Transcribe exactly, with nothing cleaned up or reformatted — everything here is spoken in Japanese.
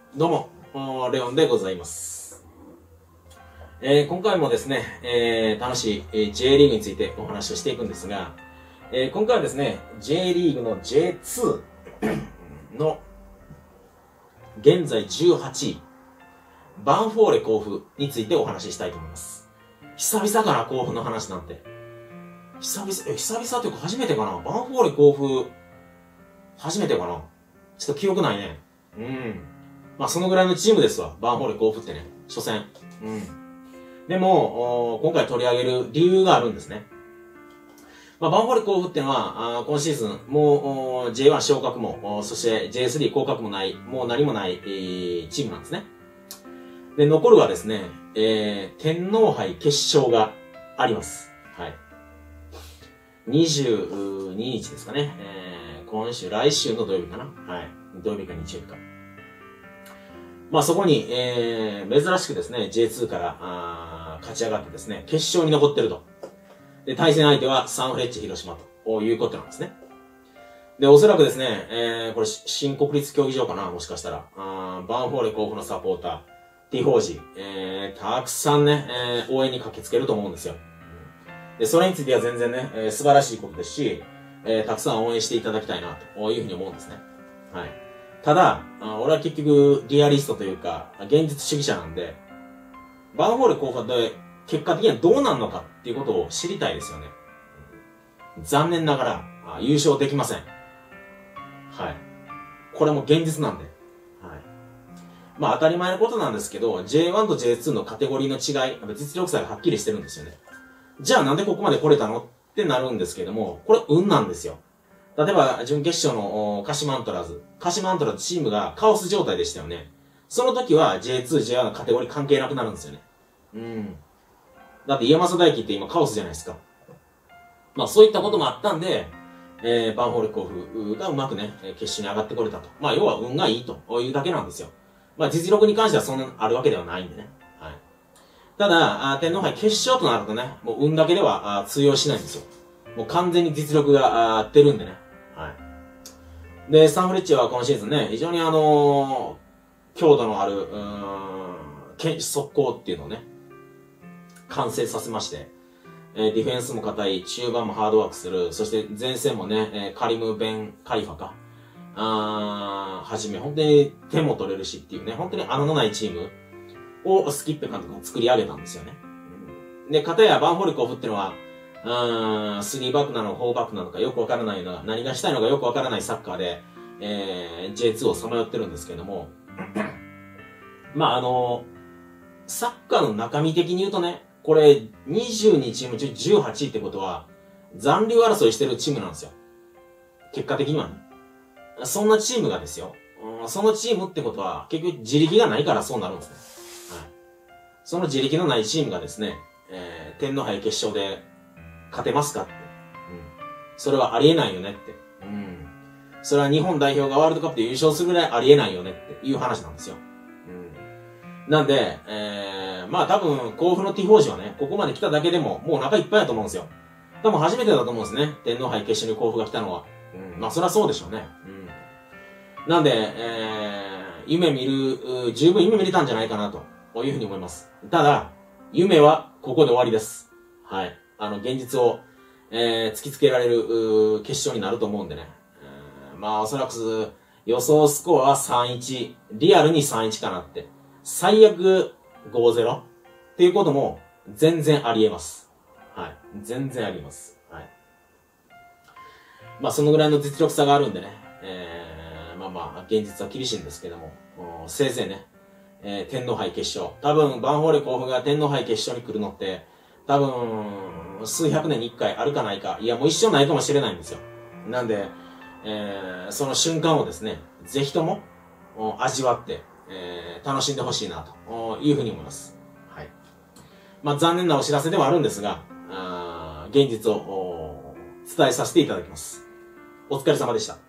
どうも、レオンでございます。えー、今回もですね、えー、楽しい、えー、J リーグについてお話をしていくんですが、えー、今回はですね、J リーグの ジェイツー の現在じゅうはちい、バンフォーレ甲府についてお話ししたいと思います。久々かな、甲府の話なんて。久々、え、久々というか初めてかな。バンフォーレ甲府、初めてかな。ちょっと記憶ないね。うん。まあそのぐらいのチームですわ。バンフォーレ甲府ってね。初戦。うん。でも、今回取り上げる理由があるんですね。まあバンフォーレ甲府ってのは、あ今シーズン、もう ジェイワン 昇格も、そして ジェイスリー 降格もない、もう何もない、えー、チームなんですね。で、残るはですね、えー、天皇杯決勝があります。はい。にじゅうににちですかね。えー、今週、来週の土曜日かな。はい。土曜日か日曜日か。まあそこに、えー、珍しくですね、ジェイツー からあ勝ち上がってですね、決勝に残ってると。で、対戦相手はサンフレッチェ広島ということなんですね。で、おそらくですね、えー、これ、新国立競技場かな、もしかしたら。あバンフォーレ甲府のサポーター、ティフォージ、えー、たくさんね、えー、応援に駆けつけると思うんですよ。で、それについては全然ね、えー、素晴らしいことですし、えー、たくさん応援していただきたいな、というふうに思うんですね。はい。ただ、俺は結局、リアリストというか、現実主義者なんで、バンフォーレ甲府で結果的にはどうなるのかっていうことを知りたいですよね。残念ながら、優勝できません。はい。これも現実なんで。はい。まあ当たり前のことなんですけど、ジェイワン と ジェイツー のカテゴリーの違い、実力差がはっきりしてるんですよね。じゃあなんでここまで来れたのってなるんですけども、これ運なんですよ。例えば、準決勝の鹿島アントラーズ。鹿島アントラーズチームがカオス状態でしたよね。その時は ジェイツー、ジェイワン のカテゴリー関係なくなるんですよね。うん。だって山佐大輝って今カオスじゃないですか。まあそういったこともあったんで、えー、バンフォーレ甲府がうまくね、決勝に上がってこれたと。まあ要は運がいいというだけなんですよ。まあ実力に関してはそんなあるわけではないんでね。はい。ただ、天皇杯決勝となるとね、もう運だけでは通用しないんですよ。もう完全に実力が出るんでね。はい。で、サンフレッチェは今シーズンね、非常にあのー、強度のある、うーん、速攻っていうのをね、完成させまして、えー、ディフェンスも硬い、中盤もハードワークする、そして前線もね、えー、カリム・ベン・カリファか、あー、はじめ、本当に手も取れるしっていうね、本当に穴のないチームをスキッペ監督が作り上げたんですよね。で、片やバンフォーレ甲府っていうのは、うーん、スリーバックなのか、フォーバックなのかよくわからないのが、何がしたいのかよくわからないサッカーで、えー、ジェイツー をさまよってるんですけれども、まあ、あの、サッカーの中身的に言うとね、これ、にじゅうにチーム中じゅうはちいってことは、残留争いしてるチームなんですよ。結果的にはね。そんなチームがですよ。そのチームってことは、結局自力がないからそうなるんですね。はい。その自力のないチームがですね、えー、天皇杯決勝で勝てますかって。うん。それはありえないよねって。うん。それは日本代表がワールドカップで優勝するぐらいありえないよねっていう話なんですよ。うん。なんで、えー、まあ多分、甲府のティフォージはね、ここまで来ただけでも、もうお腹いっぱいだと思うんですよ。多分初めてだと思うんですね。天皇杯決勝に甲府が来たのは。うん。まあそれはそうでしょうね。うん。なんで、えー、夢見る、十分夢見れたんじゃないかなと、いうふうに思います。ただ、夢はここで終わりです。はい。あの、現実を、えー、突きつけられる、決勝になると思うんでね。えー、まあ、おそらく、予想スコアは さんいち。リアルに さんいち かなって。最悪 ごたいゼロ っていうことも、全然あり得ます。はい。全然あります。はい。まあ、そのぐらいの実力差があるんでね。えー、まあまあ、現実は厳しいんですけども、せいぜいね、えー、天皇杯決勝。多分、バンフォーレ甲府が天皇杯決勝に来るのって、多分、数百年に一回あるかないか。いや、もう一生ないかもしれないんですよ。なんで、えー、その瞬間をですね、ぜひとも、味わって、えー、楽しんでほしいな、というふうに思います。はい。まあ、残念なお知らせではあるんですが、あ現実を伝えさせていただきます。お疲れ様でした。